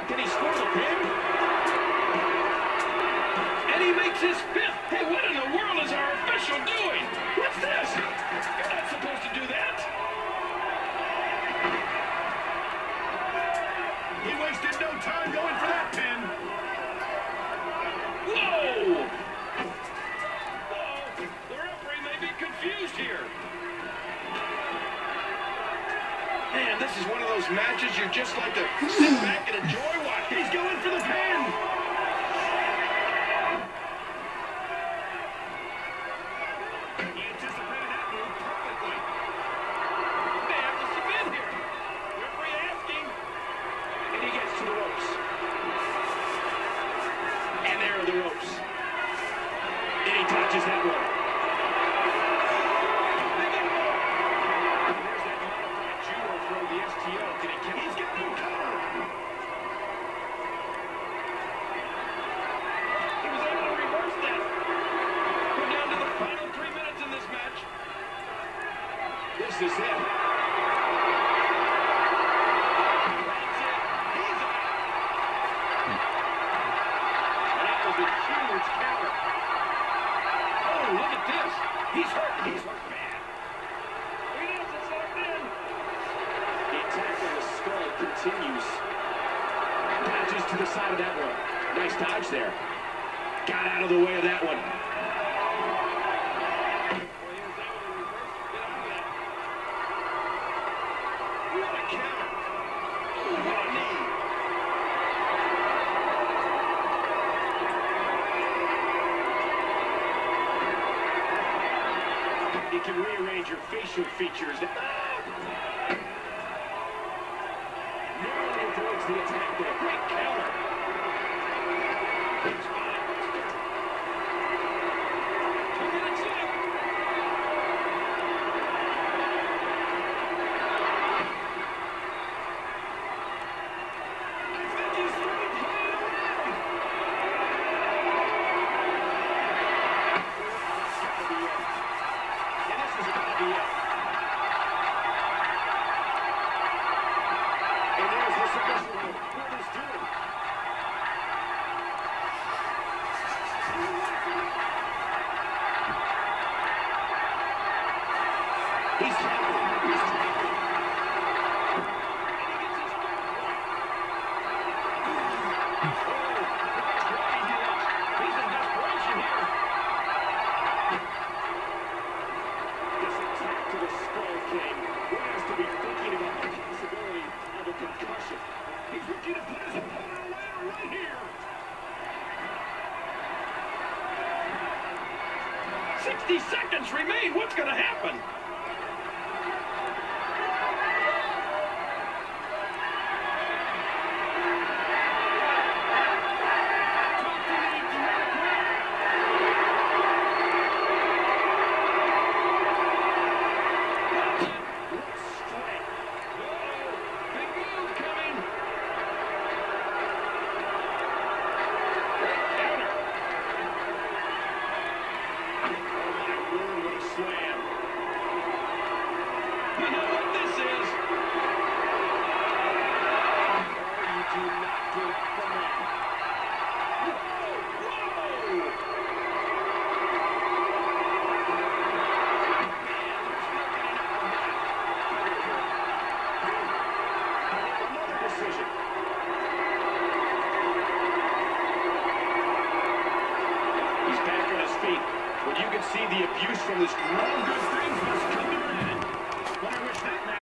Can he score the pin? And he makes his fifth. Hey, what in the world is our official doing? What's this? You're not supposed to do that. He wasted no time going for that pin. Whoa! Whoa! The referee may be confused here. Man, this is one of those matches you just like to sit back and enjoy watching. He's going for the pin. He anticipated that move perfectly. They have to submit here. Referee asking. And he gets to the ropes. And there are the ropes. And he touches that one. There's that modified judo throw, the STO. Can he catch? He's got him covered. He was able to reverse that. We're down to the final 3 minutes in this match. This is it. That's it. He's out. And that was a huge counter. Oh, look at this. He's hurt. He's hurt bad. He is. It's locked in. The attack on the skull continues. Patches to the side of that one. Nice dodge there. Got out of the way of that one. What a counter. Oh, what a knee. You can rearrange your facial features. Narrowly avoids the attack there. Great counter. He's fine. 2 minutes left. I think he's really playing around. It's gotta be it. And this is gotta be it. And there's the submission move. What is doing? He's tapping. He's tapping. And he gets his third one. Oh, watch Roddy here. He's in desperation here. This attack to the skull came. One has to be thinking about the possibility of a concussion. He's looking to put his opponent away right here. 60 seconds remain. What's going to happen? What strength. Whoa, big move coming. Great counter. Oh my word, what a slam. We know what this is. Oh, you do not get it from that. Whoa, whoa. Another decision. He's back on his feet. But you can see the abuse from this group.